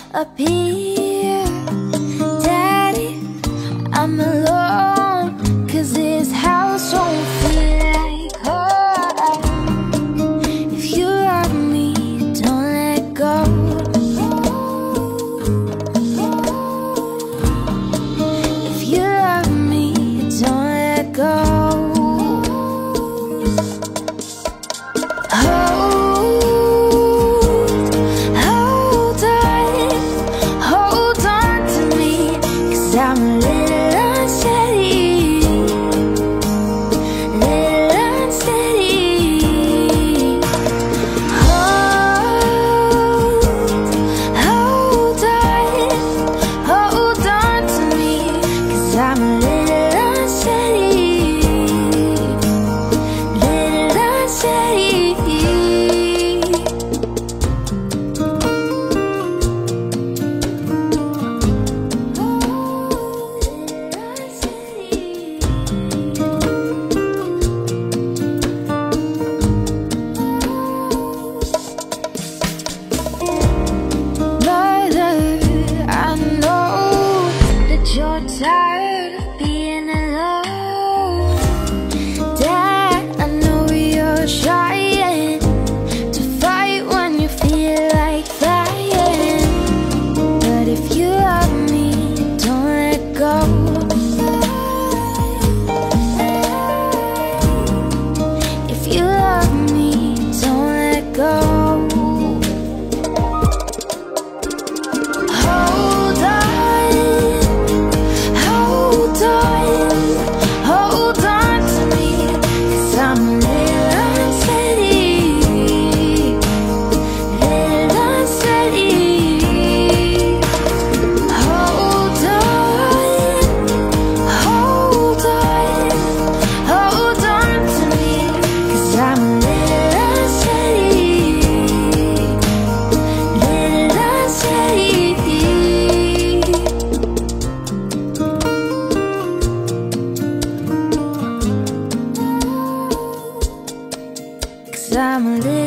up here. Daddy, I'm alone, 'cause this house won't feel like home. If you love me, don't let go. If you love me, don't let go. Hold on to me, 'cause I'm a little unsteady, little unsteady. Hold on to me, 'cause I'm a little unsteady, little unsteady. Mother, I know that you're tired of being alone. Dad, I know you're trying to fight when you feel like flying. But if you love me, don't let go. If you love me, don't let go. Hold on to me, 'cause I'm a little unsteady, little unsteady. Hold on to me, 'cause I'm a little unsteady, little unsteady. 'Cause I'm a little